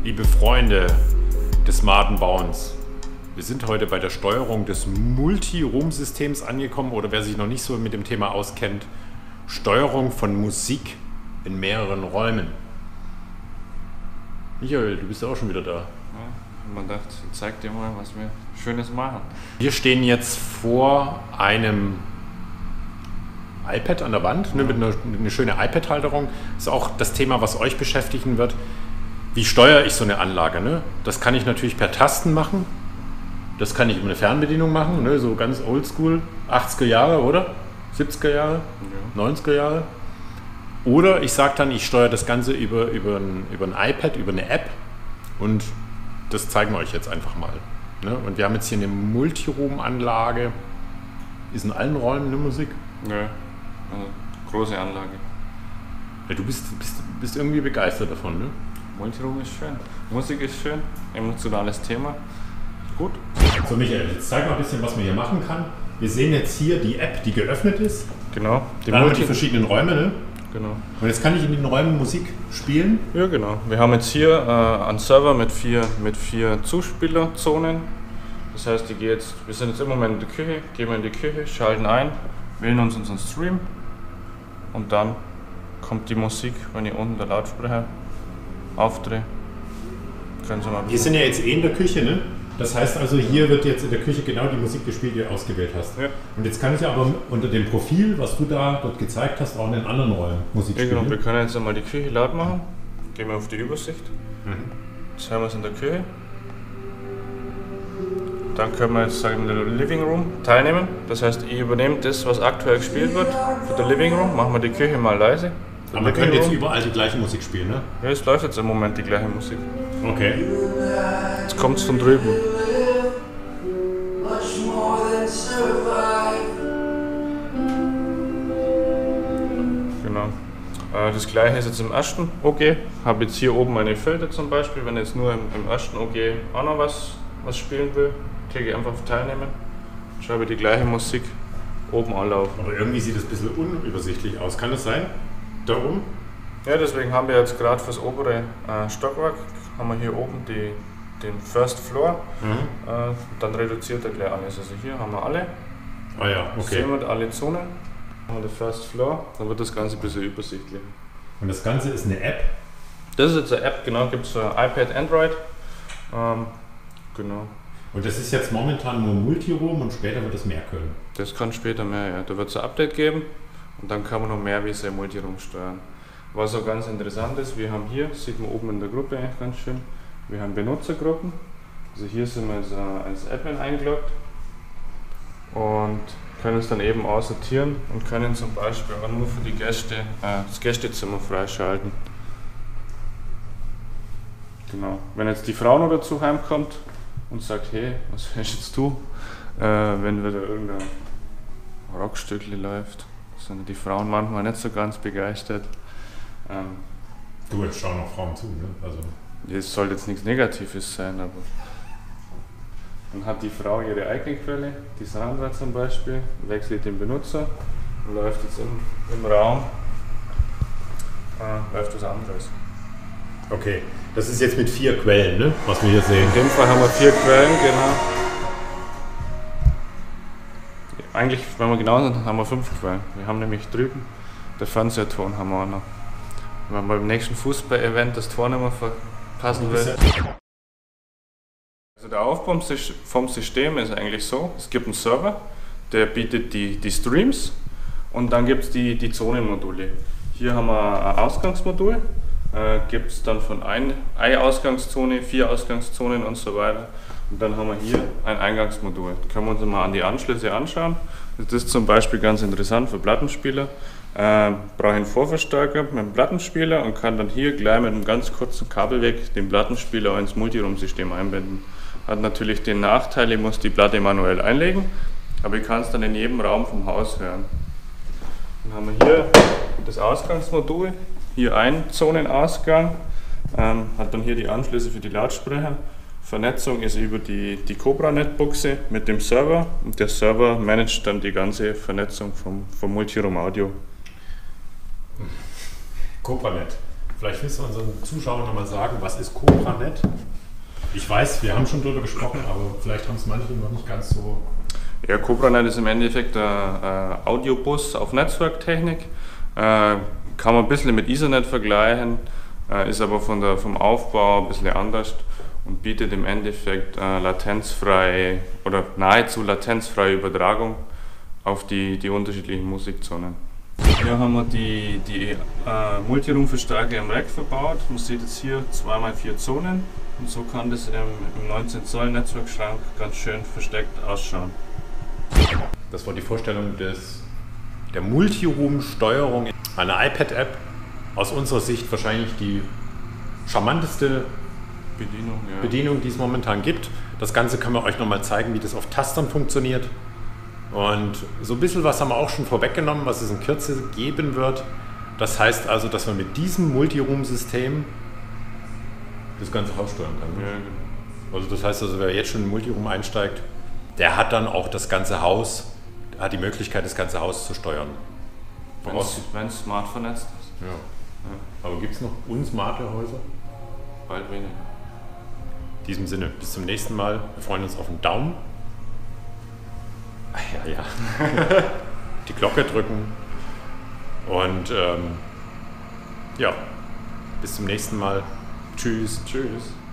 Liebe Freunde des smarten Bauens, wir sind heute bei der Steuerung des Multi-Room-Systems angekommen oder wer sich noch nicht so mit dem Thema auskennt, Steuerung von Musik in mehreren Räumen. Michael, du bist ja auch schon wieder da. Ja, man dachte, ich zeig dir mal, was wir Schönes machen. Wir stehen jetzt vor einem iPad an der Wand, mit einer schönen iPad-Halterung. Das ist auch das Thema, was euch beschäftigen wird. Wie steuere ich so eine Anlage? Ne? Das kann ich natürlich per Tasten machen. Das kann ich über eine Fernbedienung machen, ne? So ganz oldschool, 80er Jahre, oder? 70er Jahre, ja. 90er Jahre. Oder ich sage dann, ich steuere das Ganze über ein iPad, über eine App. Und das zeigen wir euch jetzt einfach mal. Ne? Und wir haben jetzt hier eine Multiroom-Anlage. Ist in allen Räumen eine Musik? Ja, also große Anlage. Ja, du bist irgendwie begeistert davon, ne? Multiroom ist schön, Musik ist schön, emotionales Thema. Gut. So Michael, jetzt zeig mal ein bisschen, was man hier machen kann. Wir sehen jetzt hier die App, die geöffnet ist. Genau. Dann haben wir die verschiedenen Räume, ne? Genau. Und jetzt kann ich in den Räumen Musik spielen? Ja, genau. Wir haben jetzt hier einen Server mit vier Zuspielerzonen. Das heißt, wir sind jetzt im Moment in der Küche, gehen wir in die Küche, schalten ein, wählen uns unseren Stream und dann kommt die Musik, wenn ich unten der Lautsprecher aufdrehe. Können Sie mal wir sind ja jetzt in der Küche, ne? Das heißt also, hier wird jetzt in der Küche genau die Musik gespielt, die du ausgewählt hast. Ja. Und jetzt kann ich aber unter dem Profil, was du da dort gezeigt hast, auch in den anderen Räumen Musik spielen. Ja, genau. Wir können jetzt einmal die Küche laut machen. Gehen wir auf die Übersicht. Jetzt haben wir es in der Küche. Dann können wir jetzt sagen, in der Living Room teilnehmen. Das heißt, ich übernehme das, was aktuell gespielt wird. Für der Living Room machen wir die Küche mal leise. Aber man könnte jetzt überall die gleiche Musik spielen, ne? Ja, es läuft jetzt im Moment die gleiche Musik. Okay. Jetzt kommt es von drüben. Genau. Das gleiche ist jetzt im ersten OG. Habe jetzt hier oben meine Filter zum Beispiel. Wenn ich jetzt nur im ersten OG auch noch was spielen will, klicke ich einfach auf Teilnehmen. Schreibe die gleiche Musik oben anlaufen. Aber irgendwie sieht das ein bisschen unübersichtlich aus. Kann das sein? Da oben? Ja, deswegen haben wir jetzt gerade fürs obere Stockwerk haben wir hier oben den First Floor. Dann reduziert er gleich alles. Also hier haben wir alle. Ah ja, okay. Sehen wir alle Zonen. Und der First Floor, dann wird das Ganze ein bisschen übersichtlich. Und das Ganze ist eine App? Das ist jetzt eine App, genau, gibt es für iPad, Android. Genau. Und das ist jetzt momentan nur Multiroom und später wird es mehr können? Das kann später mehr, ja. Da wird es ein Update geben und dann kann man noch mehr wie sein Multiroom steuern. Was auch ganz interessant ist, wir haben hier, sieht man oben in der Gruppe eigentlich ganz schön, wir haben Benutzergruppen. Also hier sind wir als Admin eingeloggt und können es dann eben aussortieren und können zum Beispiel auch nur für die Gäste das Gästezimmer freischalten. Genau. Wenn jetzt die Frau noch dazu heimkommt und sagt, hey, was hörst jetzt du, wenn wieder irgendein Rockstückli läuft, sind die Frauen manchmal nicht so ganz begeistert. Du, jetzt schauen noch Frauen zu, ne? Also es soll jetzt nichts Negatives sein, aber dann hat die Frau ihre eigene Quelle, die Sandra zum Beispiel, wechselt den Benutzer und läuft jetzt im Raum, läuft was anderes. Okay, das ist jetzt mit 4 Quellen, ne? Was wir hier sehen. In dem Fall haben wir 4 Quellen, genau. Eigentlich, wenn wir genau sind, haben wir 5 Quellen. Wir haben nämlich drüben, der Fernsehton haben wir auch noch. Wenn man beim nächsten Fußball-Event das Tor nicht mehr verpassen will. Also der Aufbau vom System ist eigentlich so, es gibt einen Server, der bietet die Streams und dann gibt es die Zonenmodule. Hier haben wir ein Ausgangsmodul, gibt es dann von eine Ausgangszone, 4 Ausgangszonen und so weiter. Und dann haben wir hier ein Eingangsmodul. Da können wir uns mal an die Anschlüsse anschauen. Das ist zum Beispiel ganz interessant für Plattenspieler. Brauche ich einen Vorverstärker mit einem Plattenspieler und kann dann hier gleich mit einem ganz kurzen Kabelweg den Plattenspieler ins Multiroom-System einbinden. Hat natürlich den Nachteil, ich muss die Platte manuell einlegen, aber ich kann es dann in jedem Raum vom Haus hören. Dann haben wir hier das Ausgangsmodul, hier ein Zonenausgang, hat dann hier die Anschlüsse für die Lautsprecher. Vernetzung ist über die Cobra-Net-Buchse mit dem Server und der Server managt dann die ganze Vernetzung vom Multiroom Audio. CobraNet. Vielleicht willst du unseren Zuschauern nochmal sagen, was ist CobraNet? Ich weiß, wir haben schon darüber gesprochen, aber vielleicht haben es manche noch nicht ganz so... Ja, CobraNet ist im Endeffekt ein Audiobus auf Netzwerktechnik. Kann man ein bisschen mit Ethernet vergleichen, ist aber vom Aufbau ein bisschen anders und bietet im Endeffekt latenzfreie oder nahezu latenzfreie Übertragung auf die unterschiedlichen Musikzonen. Hier haben wir die Multiroom-Verstärker im Rack verbaut. Man sieht jetzt hier 2x4 Zonen und so kann das im 19 Zoll Netzwerkschrank ganz schön versteckt ausschauen. Das war die Vorstellung der Multiroom-Steuerung. Eine iPad-App, aus unserer Sicht wahrscheinlich die charmanteste Bedienung, die es momentan gibt. Das Ganze können wir euch nochmal zeigen, wie das auf Tastern funktioniert. Und so ein bisschen was haben wir auch schon vorweggenommen, was es in Kürze geben wird. Das heißt also, dass man mit diesem Multiroom-System das ganze Haus steuern kann. Ne? Ja, genau. Also das heißt also, wer jetzt schon in Multiroom einsteigt, der hat dann auch das ganze Haus, hat die Möglichkeit, das ganze Haus zu steuern. Wenn es smart vernetzt ist. Ja. Aber gibt es noch unsmarte Häuser? Bald weniger. In diesem Sinne, bis zum nächsten Mal. Wir freuen uns auf einen Daumen. Ja. Die Glocke drücken. Und ja, bis zum nächsten Mal. Tschüss. Tschüss.